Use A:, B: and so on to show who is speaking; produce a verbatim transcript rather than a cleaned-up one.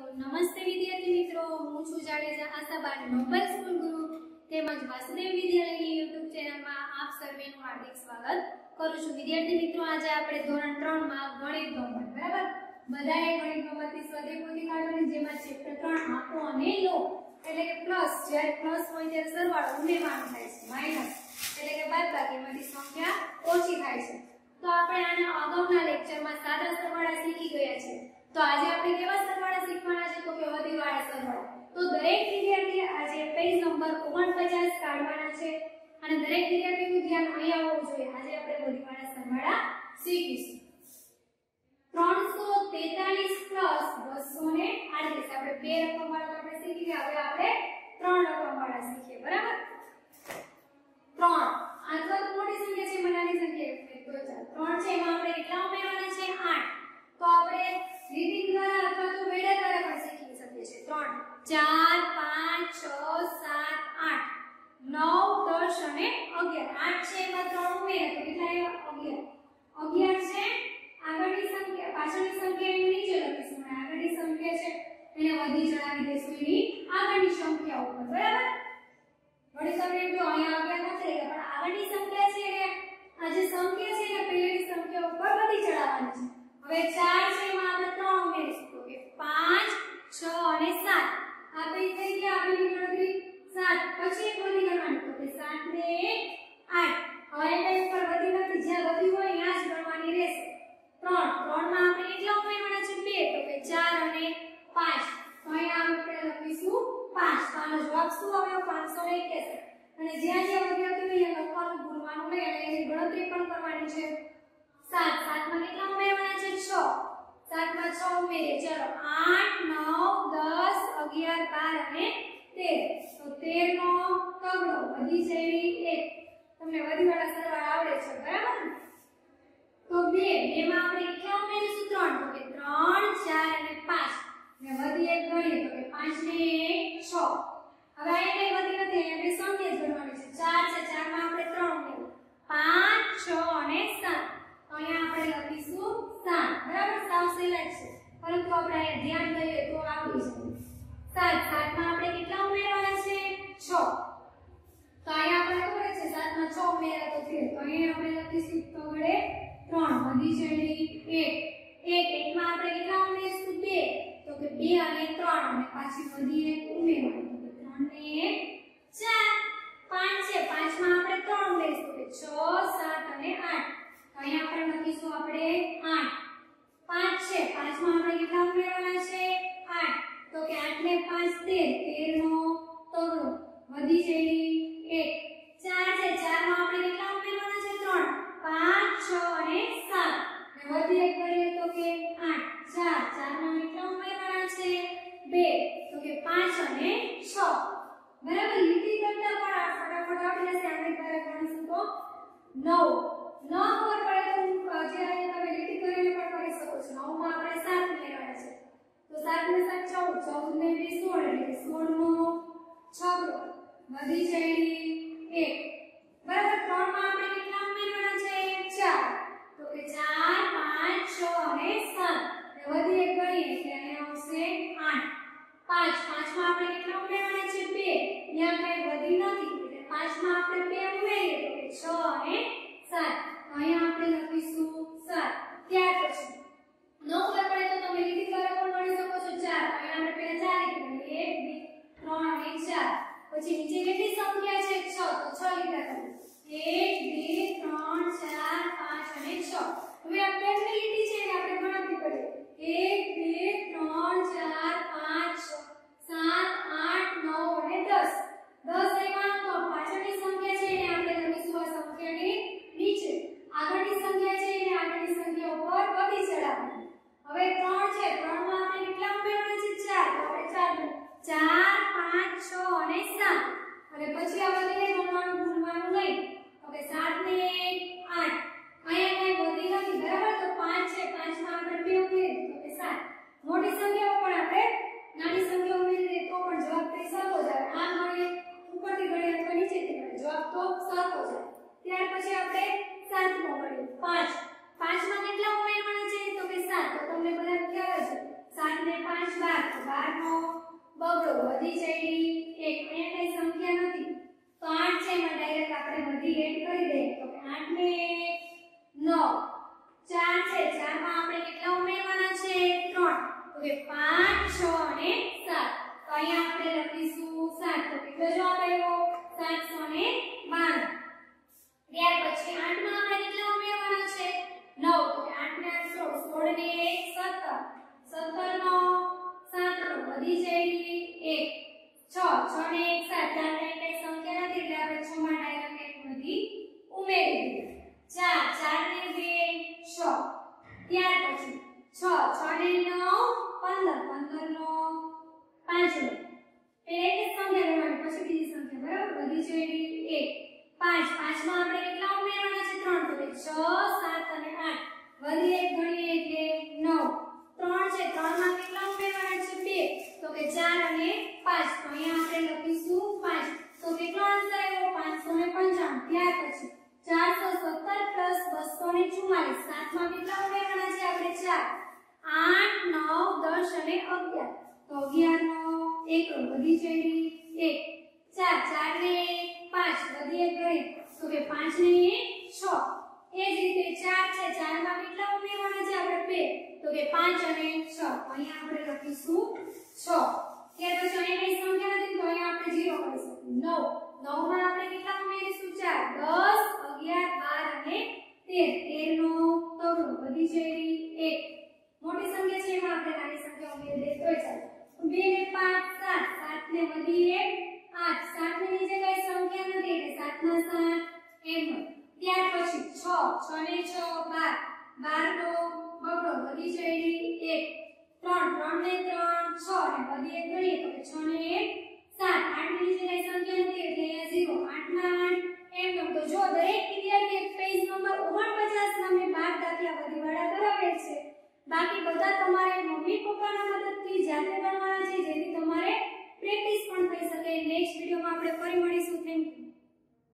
A: નમસ્તે વિદ્યાર્થી મિત્રો, હું છું જાડેજા આશાબા નોબલ સ્કૂલ ગુરુ તેમજ વાસુદેવ વિદ્યાલયની યુટ્યુબ ચેનલમાં આપ સર્વેનું હાર્દિક સ્વાગત કરું છું. વિદ્યાર્થી મિત્રો, આજે આપણે ધોરણ ત્રણ માં ગણિત ગમત બરાબર બધાએ ગણિત ગમતની સ્વાધ્યાય પોથી કાઢવાની, જેમાં ચેપ્ટર ત્રણ આપો અને લો એટલે કે પ્લસ, જ્યારે પ્લસ હોય ત્યારે સરવાળો ઉમેરવાનો થાય છે, માઈનસ એટલે કે બાદબાકી એમાંથી સંખ્યા ઓછી થાય છે. તો આપણે આના અગાઉના લેક્ચરમાં સાદા સરવાળા શીખી ગયા છે. તો આજે આપણે કેવા સરવાળા શીખવાના છે? તો કે વધીવાળા સરવાળા. તો દરેક વિદ્યાર્થીએ આજે પેજ નંબર ઓગણપચાસ કાઢવાના છે અને દરેક વિદ્યાર્થીનું ધ્યાન અહીંયા હોવું જોઈએ. આજે આપણે વધીવાળા સરવાળા શીખીશું. ત્રણસો તેતાલીસ પ્લસ બસો આડત્રીસ. આપણે બે રકમ વાળા આપણે શીખી ગયા, હવે આપણે ત્રણ રકમ વાળા શીખીએ બરાબર. ત્રણ અથવા તો મોટી સંખ્યા છે, નાની સંખ્યા છે, તો ચાલો ત્રણ છે, એમાં આપણે કેટલા ઉમેરવાના છે? આઠ. તો આપણે રીડિંગ દ્વારા અથવા તો વેડા દ્વારા પણ શીખી શકીએ છીએ. ત્રણ, ચાર, પાંચ, છ, સાત, આઠ, નવ, દસ અને અગિયાર. આઠ છે એમાં ત્રણ ઉમેરે તો કેટલા આવ્યા? અગિયાર. અગિયાર છે આગળની સંખ્યા, પાછળની સંખ્યા એની નીચે લખીશું અને આગળની સંખ્યા છે એને વધી ચડાવી દઈશું એની આગળની સંખ્યા ઉપર બરાબર. વળી તમે જો અહીંયા અગિયાર નથી લખ્યા, પણ આગળની સંખ્યા છે એને આ જે સંખ્યા છે એને પહેલીની સંખ્યા ઉપર વધી ચડાવવાની છે. હવે ચાર છે એમાં આપણે ત્રણ ઉમેરીશું તો કે પાંચ, છ અને સાત. આ બે થઈ ગયા, આગળની ગણતરી સાત. પછી એક વધી ગણવાની તો કે સાત ને આઠ. હવે એટલે ઉપર વધી નથી, જ્યાં વધી હોય ત્યાં જ ગણવાની રહેશે. ત્રણ, ત્રણ માં આપણે કેટલા ઉમેરવાના છે? બે. તો કે ચાર અને પાંચ. તો અહીંયા આપણે લખીશું પાંચ. તો આનો જવાબ શું આવ્યો? પાંચસો એક્યાસી. અને જ્યાં જ્યાં વધ્યું હતું અહીંયા લખવાનું ભૂલવાનું નહીં અને એની ગણતરી પણ કરવાની છે. સાત, સાત માં કેટલા ઉમેરવાના છે? છ. સાત માં છ ઉમેરીએ. ચલો આઠ, નવ, દસ, અગિયાર, બાર અને તેર. તો તેર નો તગડો વધી જાય એક. તમને વધીવાળા સરવાળા આવડે છે બરાબર ને? તો બે, બે માં આપણે કેટલા ઉમેરીશું? ત્રણ. તો કે ત્રણ, ચાર અને પાંચ. ને વધી એક ગણીએ તો કે પાંચ ને એક, છ. હવે આ કઈ વધી નથી, આપણે સંખ્યા જ ગણવાની છે. ચાર છે, ચાર માં આપણે ત્રણ ઉમેરીએ. પાંચ, છ અને સાત. તો અહીંયા આપણે લખીશું સાત બરાબર. સાવ સહેલા છે, પરંતુ આપણે અહીંયા ધ્યાન દઈએ તો આવડી જશે. સાત, સાત માં આપણે કેટલા ઉમેરવાના છે? છ. તો અહીંયા આપણે ખબર છે સાત માં છ ઉમેર્યા તો તેર. તો અહીંયા આપણે લખીશું તો વડે ત્રણ વધી જઈ એક. એક, એક માં આપણે કેટલા ઉમેરીશું? બે. તો કે બે અને ત્રણ અને પાછી વધી એક ઉમેરવાનું તો કે ત્રણ ને એક, ચાર. પાંચ છે, પાંચ માં આપણે ત્રણ ઉમેરીશું કે છ, સાત અને આઠ. અહીંયા આપણે લખીશું આપણે આઠ. પાંચ છે, પાંચ માં આપણે કેટલા ઉમેરવાના છે? આઠ. તો કે આઠ ને પાંચ તેર. તેર નો તગડો વધી જઈ એક. ચાર છે, ચાર માં આપણે કેટલા ઉમેરવાના છે? ત્રણ. પાંચ, છ અને સાત. ને વધી એક કરીએ તો કે આઠ. ચાર, ચાર માં કેટલા ઉમેરવાના છે? બે. તો કે પાંચ અને છ બરાબર. લીટી કરતા પણ આ ફટાફટ આવડી જશે. આપણે ત્યારે ગણીશું તો નવ. ન ખબર પડે તો જ્યારે તમે લીટી કરીને પણ કરી શકો છો. નવ માં આપણે સાત ઉમેરવાના છે તો સાત ને સાત ચૌદ. ચૌદ ને બે સોળ એટલે સોળ નો છગડો વધી જઈ એક બરાબર. ત્રણ માં આપણે કેટલા ઉમેરવાના છે? ચાર. તો કે ચાર, પાંચ, છ અને સાત. ને વધી એક ગણીએ એટલે અહીંયા આવશે આઠ. પાંચ, પાંચ માં આપણે કેટલા ઉમેરવાના છે? બે. અહીંયા કઈ વધી નથી એટલે પાંચ માં આપણે બે ઉમેરીએ તો કે છ અને સાત. અહીંયા આપણે લખીશું સાત. ત્યાર પછી નો ખબર પડે તો તમે લીટી દ્વારા પણ ગણી શકો છો. ચાર. અહીંયા આપણે પહેલા ચાર લીટી એક, બે, ત્રણ અને ચાર. પછી નીચે કેટલી સંખ્યા છે? છ. તો છ લીટા કરો. એક, બે, ત્રણ, ચાર, પાંચ અને છ. હવે આ કેટલી લીટી છે એને આપણે ગણતરી કરીએ. એક, બે, ત્રણ, ચાર, પાંચ, છ, સાત, આઠ, નવ અને દસ. દસ એમાં તો પાછળની સંખ્યા છે એને આપણે લખીશું આ સંખ્યાની નીચે. આગળની સંખ્યા છે એને આગળની સંખ્યા ઉપર વધી ચડાવવાની. હવે ત્રણ છે, ત્રણ માં આપણે કેટલા ઉમેરવાના છે? ચાર. તો આપણે ચાર ચાર, પાંચ, છ અને સાત. અને પછી આ વધીને ગણવાનું ભૂલવાનું નહીં. તો કે સાત ને એક, આઠ. અહીંયા કઈ વધી નથી બરાબર. તો પાંચ છે, પાંચ માં આપણે બે ઉમેરીએ તો કે સાત. મોટી સંખ્યાઓ પણ આપણે નાની સંખ્યા ઉમેરીએ તો પણ જવાબ કઈ સરખો જ આવે. આ ગણીએ ઉપરથી ગણીએ અથવા નીચેથી ગણીએ જવાબ તો સરખો જ આવે. ત્યાર પછી આપણે સાતમો ગણીએ. પાંચ. પાંચ માં કેટલા ઉમેરવાના છે? તો કે સાત. તો તમને બધાને ખ્યાલ છે સાત ને પાંચ બાર તો બાર નો બગડો વધી જઈ એક અહીંયા કઈ સંખ્યા નથી તો આઠ છે એમાં ડાયરેક્ટ આપણે બધી એડ કરી દઈએ તો કે આઠ ને નવ ચાર છે ચાર માં આપણે કેટલા ઉમેરવાના છે ત્રણ તો કે પાંચ છ અને સાત તો અહીંયા આપણે લખીશું સાત તો કેટલો જવાબ આવ્યો સાતસો ને બાણું ત્યાર પછી આઠ માં આપણે કેટલા ઉમેરવાના છે નવ તો કે આઠ ને આઠ સોળ સોળ ને એક સત્તર સત્તર નો સાત નો વધી જઈ એક છ છ ને એક સાત ચાર ને કઈ સંખ્યા નથી એટલે આપણે છ માં ડાયરેક્ટ એક વધી ઉમેરી દીધું ચાર ચાર ને બે છ ત્યાર પછી છ છ ને નવ પંદર પંદર નો પાંચ નો એટલે એક સંખ્યા લેવાની પછી બીજી સંખ્યા બરાબર વધી જઈ એક પાંચ પાંચ માં આપણે કેટલા ઉમેરવાના છે ત્રણ તો કે છ સાત અને આઠ વધી એક ગણીએ એટલે નવ ત્રણ છે ત્રણ માં કેટલા ઉમેરવાના છે બે તો કે ચાર અને પાંચ તો અહીંયા આપણે લખીશું પાંચ તો કેટલો આન્સર આવ્યો પાંચસો ને પંચાણું ત્યાર પછી ચારસો સત્તર પ્લસ બસો ને ચુમ્માલીસ સાત માં કેટલા ઉમેરવાના છે આપણે ચાર આઠ નવ દસ અને અગિયાર તો અગિયાર નો એક વધી જઈ એક ચાર ચાર ને પાંચ વધી એક ગણી તો કે પાંચ ને છ એ જ રીતે ચાર છે ચાર માં કેટલા ઉમેરવાના છે આપણે બે તો કે પાંચ અને છ અહીંયા આપણે લખીશું છ ત્યાર પછી અહીંયા કઈ સંખ્યા નથી તો અહીંયા આપણે ઝીરો કરી શકીએ નવ નવ માં આપણે કેટલા ઉમેરીશું ચાર દસ અગિયાર બાર અને તેર તેર નો તગડો વધી જઈ એક મોટી સંખ્યા છે એમાં આપણે નાની સંખ્યા ઉમેરી દઈએ તોય ચાલે બે ને પાંચ સાત સાત ને વધી એક આઠ સાત ની નીચે કઈ સંખ્યા નથી એટલે સાત ના સાત એમ ત્યાર પછી છ છ ને છ બાર બાર નો બગડો વધી જઈ એક ત્રણ ત્રણ ને ત્રણ છ ને વધી એક ગણીએ તો કે છ ને એક સાત આઠ ની નીચે કઈ સંખ્યા નથી એટલે અહીંયા ઝીરો આઠ ના આઠ એમ કેમ તો જો દરેક વિદ્યાર્થીએ પેજ નંબર ઓગણપચાસ ના મેં બાર દાખલા વધીવાળા કરાવેલ છે બાકી બધા તમારે મમ્મી પપ્પાના મદદથી જાતે ગણવા